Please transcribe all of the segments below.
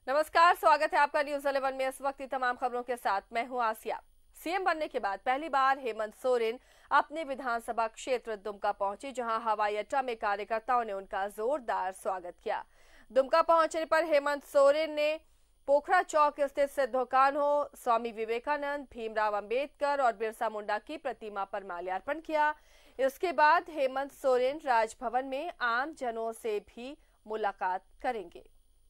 नमस्कार, स्वागत है आपका न्यूज 11 में। इस वक्त की तमाम खबरों के साथ मैं हूं आसिया। सीएम बनने के बाद पहली बार हेमंत सोरेन अपने विधानसभा क्षेत्र दुमका पहुंचे, जहां हवाई अड्डा में कार्यकर्ताओं ने उनका जोरदार स्वागत किया। दुमका पहुंचने पर हेमंत सोरेन ने पोखरा चौक स्थित सिद्धोकान्हो, स्वामी विवेकानंद, भीमराव अंबेडकर और बिरसा मुंडा की प्रतिमा पर माल्यार्पण किया। इसके बाद हेमंत सोरेन राजभवन में आम जनों से भी मुलाकात करेंगे।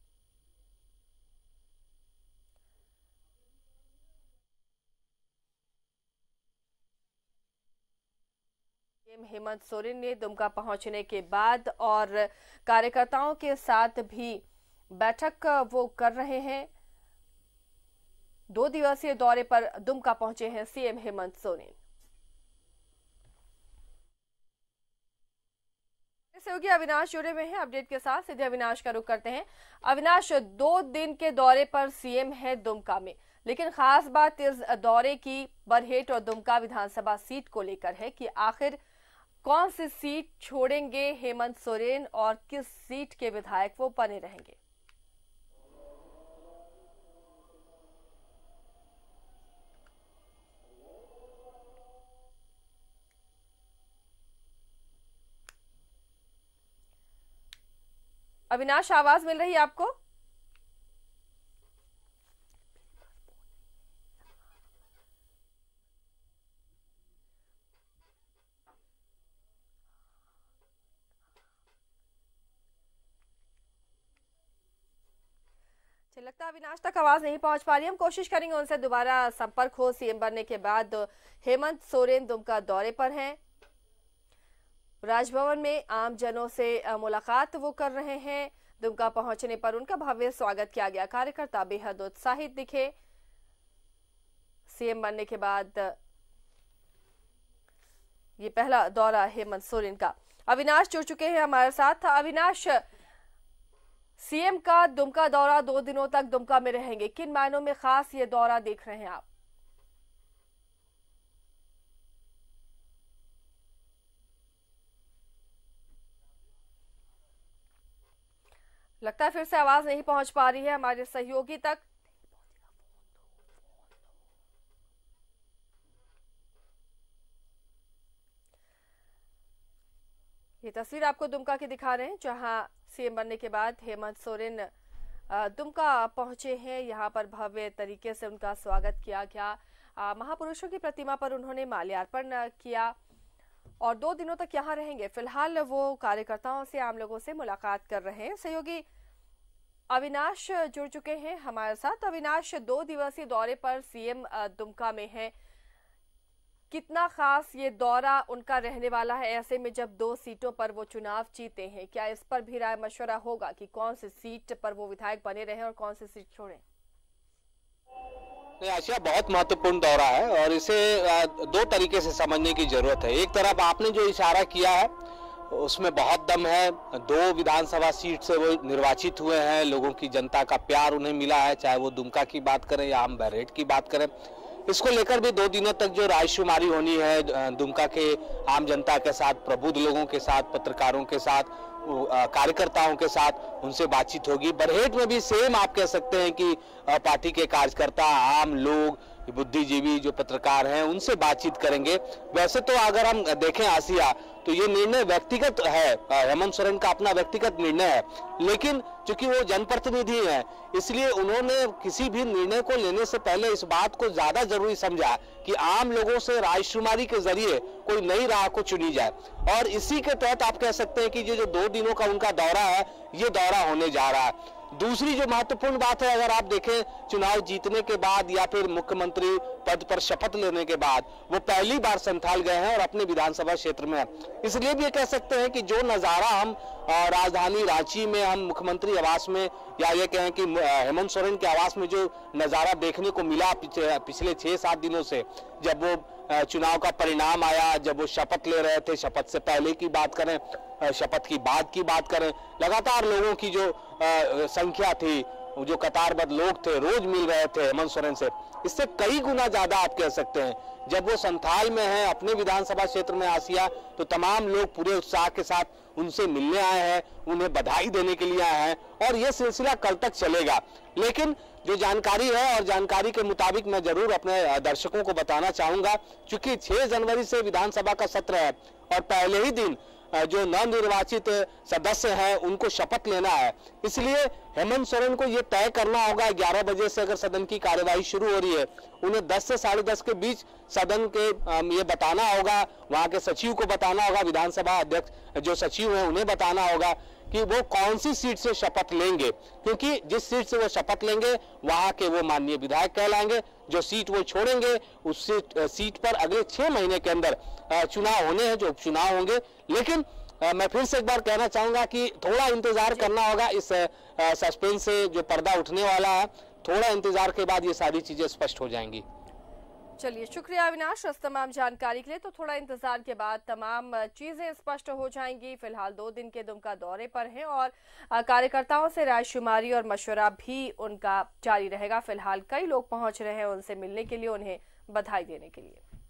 हेमंत सोरेन ने दुमका पहुंचने के बाद और कार्यकर्ताओं के साथ भी बैठक वो कर रहे हैं। 2 दिवसीय दौरे पर दुमका पहुंचे हैं सीएम हेमंत सोरेन। सहयोगी अविनाश जुड़े हुए हैं अपडेट के साथ। सीधे अविनाश का रुख करते हैं। अविनाश, 2 दिन के दौरे पर सीएम है दुमका में, लेकिन खास बात इस दौरे की बरहेट और दुमका विधानसभा सीट को लेकर है कि आखिर कौन सी सीट छोड़ेंगे हेमंत सोरेन और किस सीट के विधायक वो बने रहेंगे। अविनाश, आवाज मिल रही है आपको? लगता है अविनाश तक आवाज नहीं पहुंच पा रही। हम कोशिश करेंगे उनसे दोबारा संपर्क हो। सीएम बनने के बाद हेमंत सोरेन दुमका दौरे पर हैं। राजभवन में आम जनों से मुलाकात वो कर रहे हैं। दुमका पहुंचने पर उनका भव्य स्वागत किया गया। कार्यकर्ता बेहद उत्साहित दिखे। सीएम बनने के बाद ये पहला दौरा हेमंत सोरेन का। अविनाश जुड़ चुके हैं हमारे साथ। अविनाश, सीएम का दुमका दौरा, 2 दिनों तक दुमका में रहेंगे, किन मायनों में खास ये दौरा देख रहे हैं आप? लगता है फिर से आवाज नहीं पहुंच पा रही है हमारे सहयोगी तक। ये तस्वीर आपको दुमका की दिखा रहे हैं, जहां सीएम बनने के बाद हेमंत सोरेन दुमका पहुंचे हैं। यहां पर भव्य तरीके से उनका स्वागत किया गया। महापुरुषों की प्रतिमा पर उन्होंने माल्यार्पण किया और 2 दिनों तक यहां रहेंगे। फिलहाल वो कार्यकर्ताओं से, आम लोगों से मुलाकात कर रहे हैं। सहयोगी अविनाश जुड़ चुके हैं हमारे साथ। अविनाश, 2 दिवसीय दौरे पर सीएम दुमका में है, कितना खास ये दौरा उनका रहने वाला है? ऐसे में जब 2 सीटों पर वो चुनाव जीते हैं, क्या इस पर भी राय मशवरा होगा कि कौन सी सीट पर वो विधायक बने रहे और कौन सी सीट छोड़ें? नहीं आशिया, बहुत महत्वपूर्ण दौरा है और इसे 2 तरीके से समझने की जरूरत है। एक तरफ आपने जो इशारा किया है उसमें बहुत दम है। 2 विधानसभा सीट से वो निर्वाचित हुए हैं। लोगों की, जनता का प्यार उन्हें मिला है, चाहे वो दुमका की बात करें या हम बरहेट की बात करें। इसको लेकर भी 2 दिनों तक जो रायशुमारी होनी है दुमका के आम जनता के साथ, प्रबुद्ध लोगों के साथ, पत्रकारों के साथ, कार्यकर्ताओं के साथ उनसे बातचीत होगी। बरहेट में भी सेम आप कह सकते हैं कि पार्टी के कार्यकर्ता, आम लोग, बुद्धिजीवी जो पत्रकार हैं उनसे बातचीत करेंगे। वैसे तो अगर हम देखें आसिया, तो ये निर्णय व्यक्तिगत है, हेमंत सोरेन का अपना व्यक्तिगत निर्णय है, लेकिन चूंकि वो जनप्रतिनिधि हैं इसलिए उन्होंने किसी भी निर्णय को लेने से पहले इस बात को ज्यादा जरूरी समझा कि आम लोगों से रायशुमारी के जरिए कोई नई राह को चुनी जाए। और इसी के तहत आप कह सकते हैं कि जो 2 दिनों का उनका दौरा है ये दौरा होने जा रहा है। दूसरी जो महत्वपूर्ण बात है, अगर आप देखें चुनाव जीतने के बाद या फिर मुख्यमंत्री पद पर शपथ लेने के बाद वो पहली बार संथाल गए हैं और अपने विधानसभा क्षेत्र में। इसलिए भी ये कह सकते हैं कि जो नजारा हम राजधानी रांची में, हम मुख्यमंत्री आवास में, या ये कहें कि हेमंत सोरेन के आवास में जो नजारा देखने को मिला पिछले 6-7 दिनों से, जब वो चुनाव का परिणाम आया, जब वो शपथ ले रहे थे, शपथ से पहले की बात करें, शपथ की बाद की बात करें, लगातार लोगों की जो संख्या थी जो कतारबद्ध लोग थे, रोज मिल रहे थे हेमंत सोरेन से, इससे कई गुना ज्यादा आप कह सकते हैं। जब वो संथाल में है, अपने विधानसभा क्षेत्र में आसिया, तो तमाम लोग पूरे उत्साह के साथ उनसे मिलने आए हैं, उन्हें बधाई देने के लिए आए हैं और ये सिलसिला कल तक चलेगा। लेकिन जो जानकारी है और जानकारी के मुताबिक मैं जरूर अपने दर्शकों को बताना चाहूंगा, क्योंकि 6 जनवरी से विधानसभा का सत्र है और पहले ही दिन जो नवनिर्वाचित सदस्य हैं उनको शपथ लेना है, इसलिए हेमंत सोरेन को ये तय करना होगा 11 बजे से अगर सदन की कार्यवाही शुरू हो रही है, उन्हें 10 से 10:30 के बीच सदन के ये बताना होगा, वहां के सचिव को बताना होगा, विधानसभा अध्यक्ष जो सचिव हैं उन्हें बताना होगा कि वो कौन सी सीट से शपथ लेंगे, क्योंकि जिस सीट से वो शपथ लेंगे वहां के वो माननीय विधायक कहलाएंगे। जो सीट वो छोड़ेंगे उस सीट पर अगले 6 महीने के अंदर चुनाव होने हैं, जो उपचुनाव होंगे। लेकिन मैं फिर से एक बार कहना चाहूंगा कि थोड़ा इंतजार करना होगा, इस सस्पेंस से जो पर्दा उठने वाला है, थोड़ा इंतजार के बाद ये सारी चीजें स्पष्ट हो जाएंगी। चलिए, शुक्रिया अविनाश इस तमाम जानकारी के लिए। तो थोड़ा इंतजार के बाद तमाम चीजें स्पष्ट हो जाएंगी। फिलहाल 2 दिन के दुमका दौरे पर हैं और कार्यकर्ताओं से रायशुमारी और मशवरा भी उनका जारी रहेगा। फिलहाल कई लोग पहुंच रहे हैं उनसे मिलने के लिए, उन्हें बधाई देने के लिए।